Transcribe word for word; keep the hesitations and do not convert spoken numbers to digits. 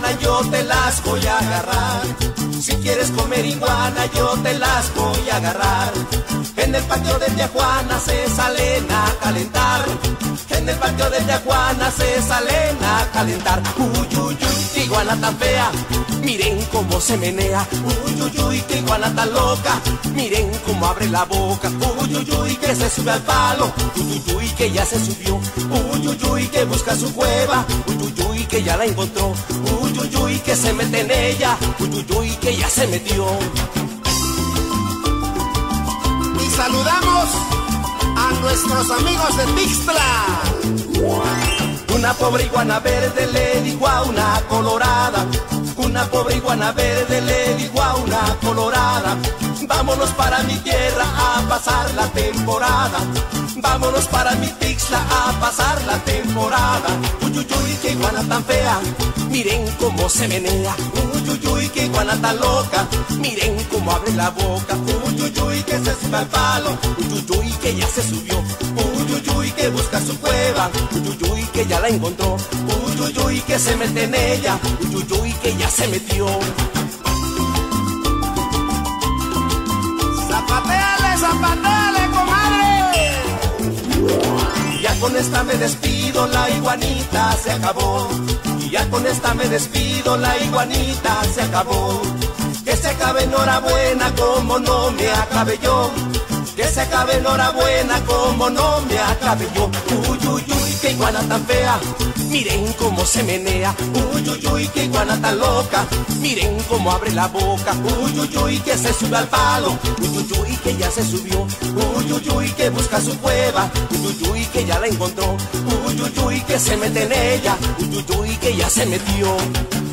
iguana yo te las voy a agarrar. Si quieres comer iguana yo te las voy a agarrar. En el patio de tía Juana se salen a calentar. En el patio de tía Juana se salen a calentar. Uy, uy, uy, qué iguana tan fea, miren cómo se menea. Uy, uy, uy, qué iguana tan loca, miren cómo abre la boca. Uy, uy, uy, que se sube al palo. Uy, uy, uy, que ya se subió. Uy, uy, uy, que busca su cueva. Uy, uy, uy, que ya la encontró. Uy, uy, uy, que se mete en ella. Uy, uy, uy, que ya se metió. Y saludamos a nuestros amigos de Tixtla. Una pobre iguana verde le dijo a una colorada. Una pobre iguana verde le dijo a una colorada: vámonos para mi tierra a pasar la temporada. Vámonos para mi Tixla a pasar la temporada. Uy, uy, uy, qué iguana tan fea, miren cómo se menea. Uy, uy, uy, qué iguana tan loca, miren cómo abre la boca. Uy, uy, uy, que se sube al palo. Uy, uy, uy, que ya se subió. Uy, uy, uy, que busca su cueva. Uy, uy, uy, que ya la encontró. Uy, uy, uy, que se mete en ella. Uy, uy, uy, que ya se metió. Zapateale, zapateale, comadre. Y ya con esta me despido, la iguanita se acabó. Y ya con esta me despido, la iguanita se acabó. Que se acabe enhorabuena como no me acabe yo. Que se acabe enhorabuena como no me acabe yo. Uy, uy, uy, qué iguana tan fea, miren cómo se menea. Uy, uy, uy, qué iguana tan loca, miren cómo abre la boca. Uy, uy, uy, que se sube al palo. Uy, uy, uy, que ya se subió. Uy, uy, uy, que busca su cueva. Uy, uy, uy, que ya la encontró. Uy, uy, uy, que se mete en ella. Uy, uy, uy, que ya se metió.